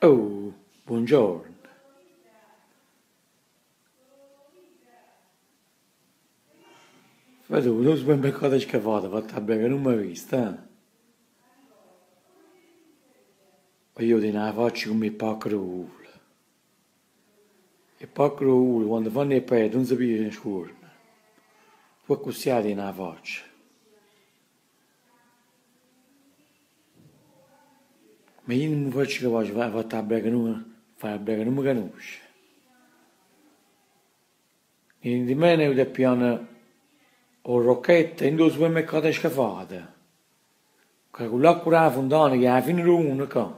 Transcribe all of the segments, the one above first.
Oh, buongiorno. Vedo, non so ben cosa che vado, fatta bene, non mi hai visto, eh? Ma io te ne faccio come il pacro. Il pacro, quando fanno i peti, non si pigliano in scuola. Poi così te ne faccio. Ma io non mi faccio che faccio, fatta bene, non mi conosce. E di me ne ho piano o rocchetta in due supermercati scafate. Con l'acqua della fontana che alla fine è unica.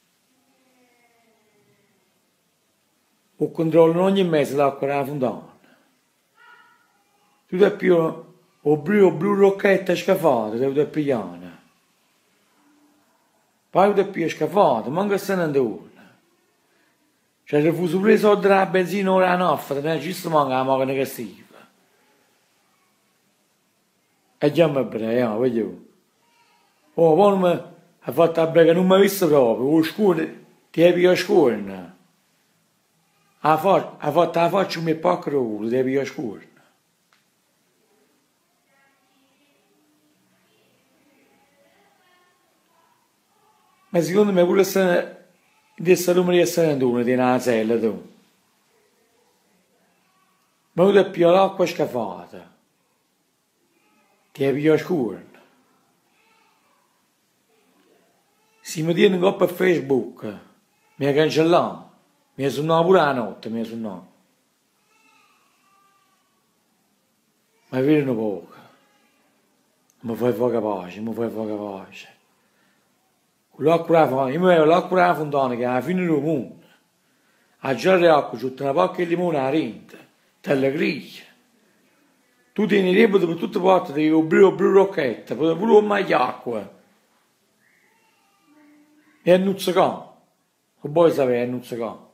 O controllano ogni mese l'acqua della fontana. Tu devi più o blu rocchetta scafata, devi pigliare. Poi devi più scafata, manca se ne andò. Cioè, se fosse preso soldi della benzina ora a nafta, ne ci sta manca la macchina che si fa. E già mi prego, voglio. Oh, poi non mi ha fatto la brega, non mi ha visto proprio, o scuola, ti hai più a scuola. Ha fatto la faccia come pacro, ti hai più a scuola. Ma secondo me pure se di sta numero di San Antonio di una sella tu. Ma tu più l'acqua scafata. Ti hai più a scuola. Se mi tieni un po' per Facebook, mi ha cancellato. Mi ha suonato pure la notte, mi ha suonato. Ma vedi un poco. Mi fai poca pace, mi fai poca pace. L'acqua io mi vedo l'acqua della fontana che alla fine del mondo. A girare l'acqua, c'è una pacca di limone a rente, te la griglia. Tu tieni ripete per tutte le parti, devi blu rocchetta, pure un maglio acqua. E annuzzacà. Che vuoi sapere annuzzacà?